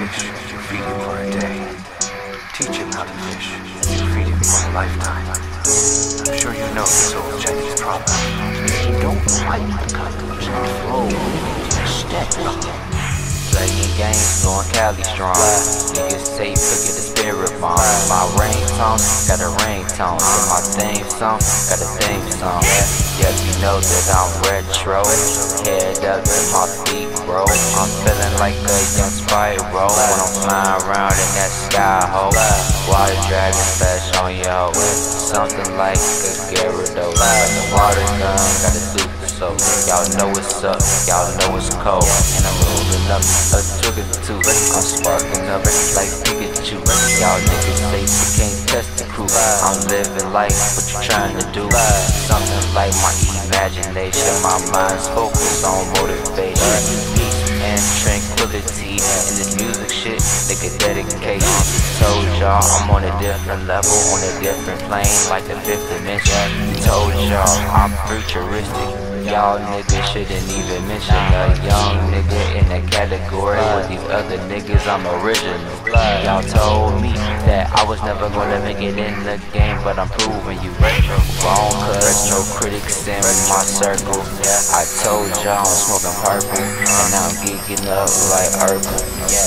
fish, you feed him for a day. Teach him how to fish, you feed him for a lifetime. I'm sure you know this old Chinese proverb. You don't fight the cutters and flow instead. Playing games, blowing Cali strong. Niggas safe, forget the spirit bomb. My ringtone, got a ringtone. And my theme song, got a theme song. Yeah, you know that I'm retro. Head up to my feet, bro. I'm feeling like a young Spyro when I'm flying around in that sky hole. Water dragon flash on your hoe. Something like a Gyarados. The water gun, got a super soak. Y'all know what's up, y'all know it's cold. And I'm rolling up a trigger too. I'm sparking up like Pikachu. Y'all niggas say you can't test the crew. I'm living life, what you trying to do? Something like my imagination. My mind's focused on motivation, peace and tranquility. And this music shit, nigga dedication. Told y'all I'm on a different level, on a different plane, like the fifth dimension. Told y'all I'm futuristic. Y'all niggas shouldn't even mention a young nigga in a category with these other niggas. I'm original. Y'all told me that I was never gonna make it in the game, but I'm proving you wrong, cause no critics in my circle. I told y'all I'm smoking purple, and now I'm geeking up like Urkel.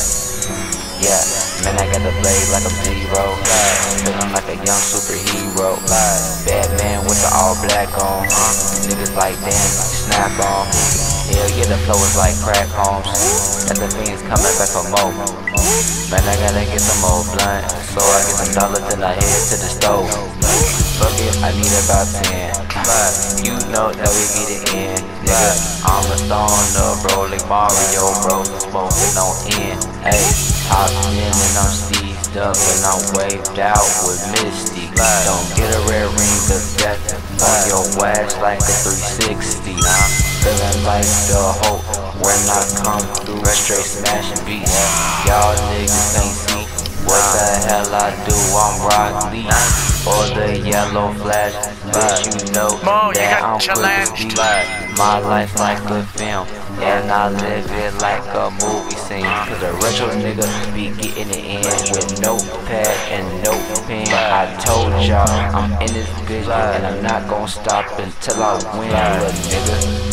Yeah, man, I got the blade like I'm zero. Feeling like a young superhero. Batman with the all black on. Niggas like damn, snap on. Hell yeah, the flow is like crack homes. Got the fiends coming back for more. Man, I gotta get some more blunt, so I get some dollars and I head to the stove. Fuck it, I need about 10. But you know that we get it in, nigga. I'm a stoner, bro, like Mario Bros. I'm smoking on end. Hey, hopped in and I'm steezed up and I'm waved out with Misty. Don't get a rare ring of death on your ass like a 360. Feeling like the hope when I come through, straight smashing beats. Y'all niggas can't see what the hell I do. I'm Rock Lee or the yellow flash, but you know that I'm quick to speed. My life like a film, and I live it like a movie scene. Cause a retro nigga be getting it in with no pad and no pen. I told y'all I'm in this bitch, and I'm not gonna stop until I win, little nigga.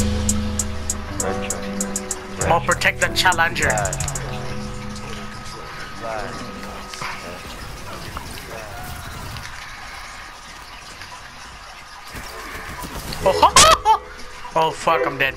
I'll protect the challenger. Oh fuck, I'm dead.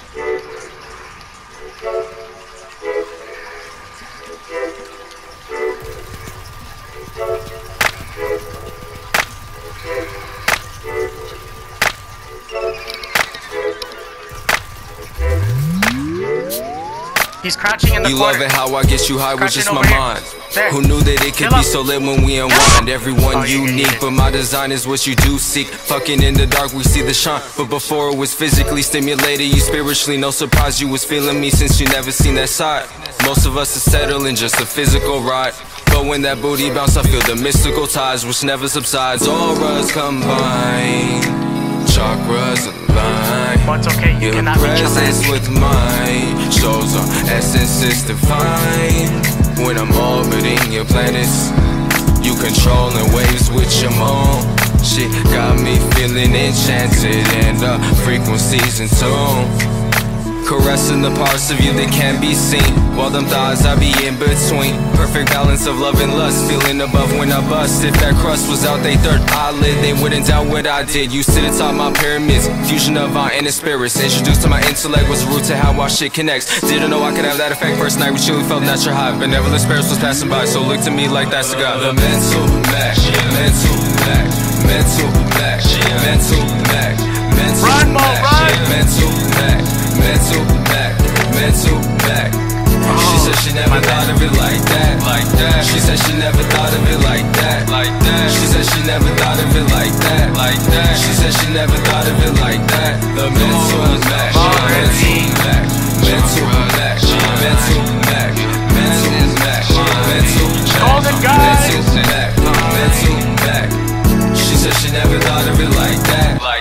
He's crouching in the corner. You love it how I get you high with just my mind. There. Who knew that it could be so lit when we unwind? Everyone unique, but my design is what you do seek. Fucking in the dark, we see the shine. But before it was physically stimulated, you spiritually. No surprise you was feeling me since you never seen that side. Most of us are settling just a physical ride. But when that booty bounce, I feel the mystical ties which never subsides. Auras combine, chakras align. But it's okay, you Your cannot reach your presence with mine shows our essence is divine. When I'm orbiting your planets, you controlling waves with your moan. Shit got me feeling enchanted, and the frequencies in tune. Caressing the parts of you that can't be seen, while them thighs I be in between. Perfect balance of love and lust, feeling above when I bust. If that crust was out they third eyelid, they wouldn't doubt what I did. You sit atop my pyramids, fusion of our inner spirits. Introduced to my intellect was the root to how our shit connects. Didn't know I could have that effect. First night we truly felt natural high. Benevolent spirits was passing by, so look to me like that's a god. The mental Mac, mental Mac, mental Mac, mental Mac, mental Mac, mental Mac, mental Mac, mental Mac. She said she never thought of it like that, like that. She said she never thought of it like that, like that. She said she never thought of it like that, like that. She said she never thought of it like that. The mental Mac, mental Mac, mental Mac, mental Mac, mental Mac, mental Mac, mental Mac, mental Mac. She said she never thought of it like that.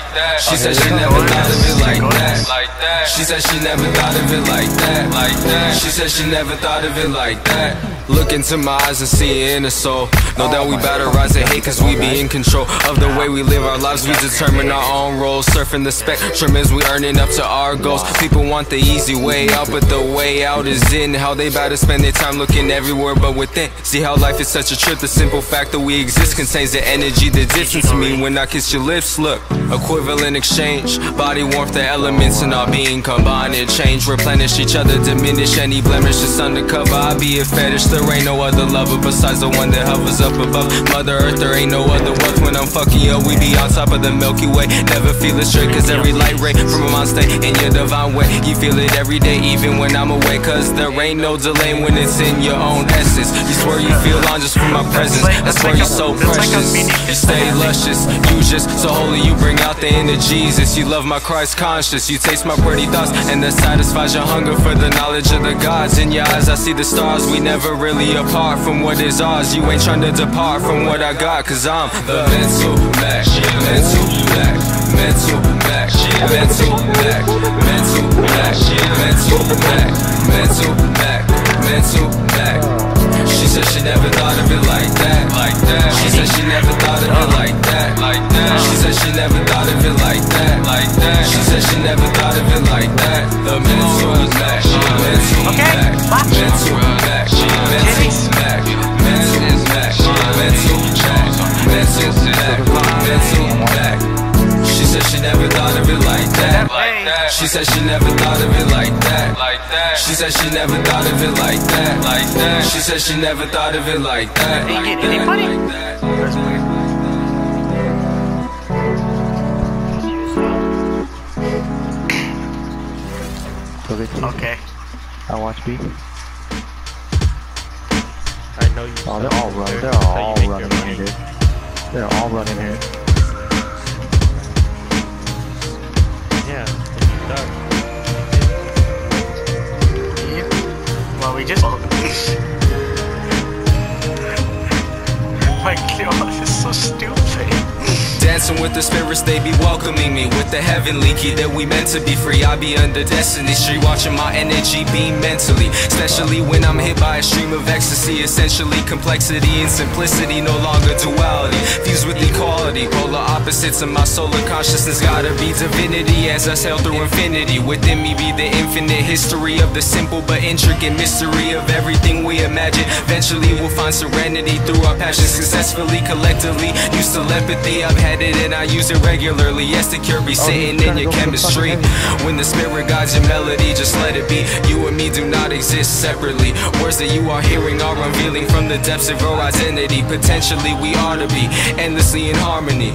like that. She said she never thought of it like that, like that. She said she never thought of it like that, like that. She said she never thought of it like that. Look into my eyes and see your inner soul. Know that we better rise to hate, cause we be in control of the way we live our lives. We determine our own roles. Surfing the spectrum as we earning up to our goals. People want the easy way out, but the way out is in. How they better spend their time looking everywhere but within. See how life is such a trip. The simple fact that we exist contains the energy that dips into me when I kiss your lips. Look, equivalent exchange. Body warmth, the elements in our being combine and change. Replenish each other, diminish any blemish that's undercover. I be a fetish. There ain't no other lover besides the one that hovers up above Mother Earth. There ain't no other worth when I'm fucking you. We be on top of the Milky Way. Never feel it straight, cause every light ray from a mind state in your divine way. You feel it every day, even when I'm away, cause there ain't no delay when it's in your own essence. You swear you feel on just from my presence. That's why you're so precious. You stay luscious, you just so holy. You bring out the inner Jesus. You love my Christ conscious. You taste my pretty thoughts, and that satisfies your hunger for the knowledge of the gods. In your eyes I see the stars. We never really apart from what is ours. You ain't trying to depart from what I got, cause I'm the mental Mac, mental Mac, mental Mac, mental Mac, mental Mac, mental Mac, mental Mac, mental Mac. She said she never thought of it like that, like that. She said she never thought of it like that, like that. She said she never thought of it like that, like that. She said she never thought of it like that. The mental Mac, mental Mac, mental Mac, mental Mac, mental Mac, mental Mac, mental Mac, mental Mac. She said she never thought of it like that, like that. She said she never thought of it like that, like that. She said she never thought of it like that, like that. She said she never thought of it like that, like that. Anybody? Okay. I watch B. I know you. Oh, they're all running. They're all running in here. They're all running here. Yeah. Well, we just. My God, this is so stupid. Dancing with the spirits, they be welcoming me with the heavenly key that we meant to be free. I be under Destiny Street, watching my energy beam mentally, especially when I'm hit by a stream of ecstasy. Essentially complexity and simplicity, no longer duality, fused with equality. Polar opposites of my solar consciousness, gotta be divinity as I sail through infinity. Within me be the infinite history of the simple but intricate mystery of everything we imagine. Eventually we'll find serenity through our passion, successfully, collectively. Use telepathy, I've had it and I use it regularly. Yes, the cure be sitting in your chemistry. When the spirit guides your melody, just let it be. You and me do not exist separately. Words that you are hearing are unveiling from the depths of your identity. Potentially we ought to be endlessly in harmony.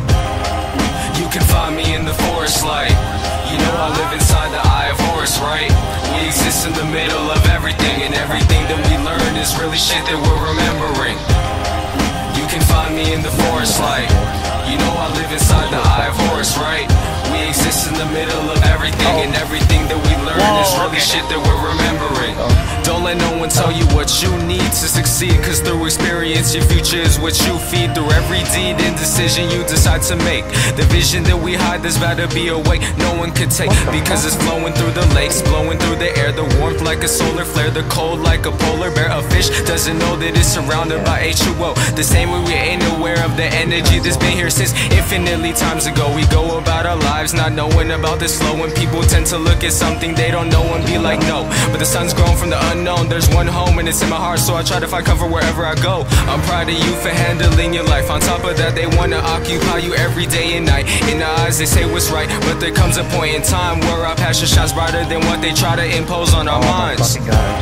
You can find me in the forest light. You know I live inside the eye of Horus, right? We exist in the middle of everything, and everything that we learn is really shit that we're remembering. You can find me in the forest light. You know I live inside the eye of Horus, right? We exist in the middle of everything, and everything that we learn is really shit that we're remembering. Don't let no one tell you what you need to succeed, cause through experience your future is what you feed. Through every deed and decision you decide to make, the vision that we hide that's about to be awake, no one could take, because it's flowing through the lakes, blowing through the air. The warmth like a solar flare, the cold like a polar bear. A fish doesn't know that it's surrounded by H2O. The same way we ain't aware of the energy that's been here since infinitely times ago. We go about our lives not knowing about this flow, and people tend to look at something they don't know and be like, no, but the sun's grown from the unknown. There's one home and it's in my heart, so I try to find cover wherever I go. I'm proud of you for handling your life. On top of that, they wanna occupy you every day and night. In their eyes they say what's right, but there comes a point in time where our passion shines brighter than what they try to impose on our minds.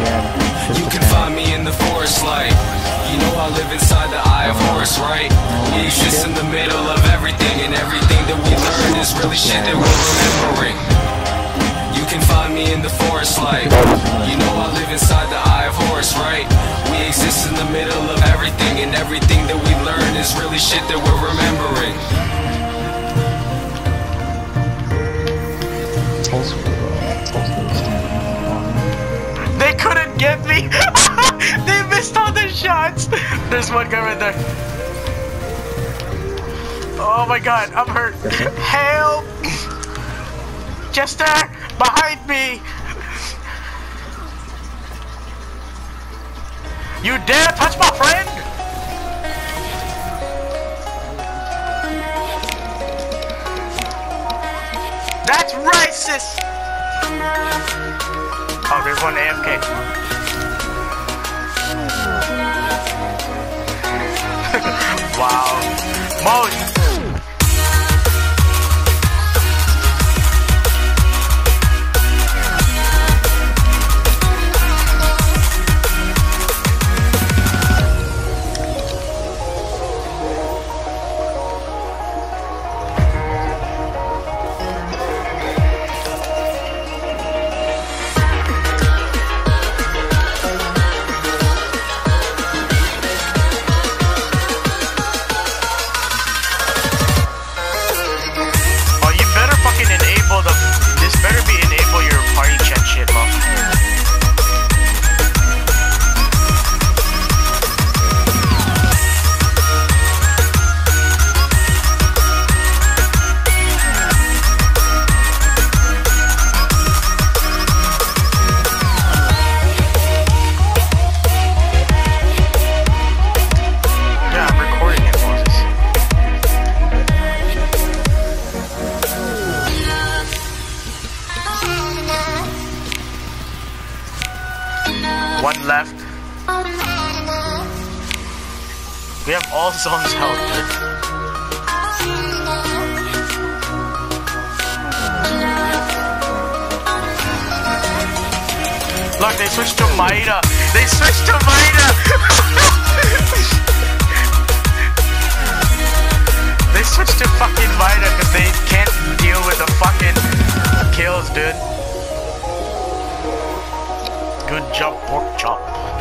You can find me in the forest light. You know I live inside the eye of Horus, right? We exist in the middle of everything, and everything that we learn is really shit that we're remembering. You can find me in the forest light. You know I live inside the eye of Horus, right? We exist in the middle of everything, and everything that we learn is really shit that we're remembering. They couldn't get me. They missed all the shots. There's one guy right there. Oh my God, I'm hurt. Help! Chester, behind me! You dare touch my friend? That's racist! Oh, there's one AFK. Wow. Mode! This better be enable your party chat shit, mo. Yeah, I'm recording it, Moses. One left. We have all zones held, dude. Look, they switched to Maida. They switched to Maida. They switched to fucking Maida because they can't deal with the fucking kills, dude. Good job, pork chop.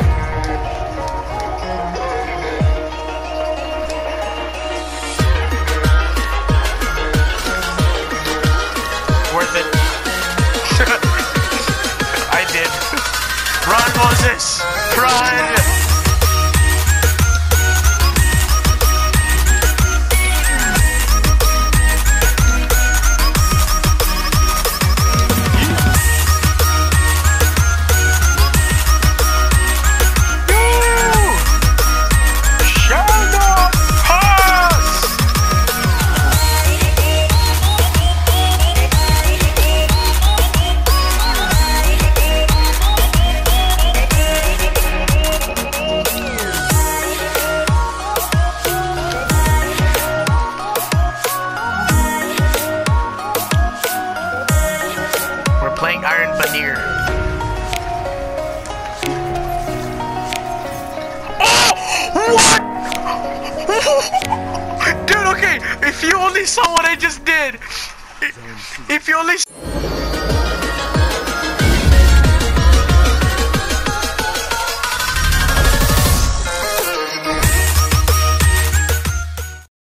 Worth it. I did. Run, Moses! Run! Playing Iron Veneer. Oh! What? Dude, okay, if you only saw what I just did. If you only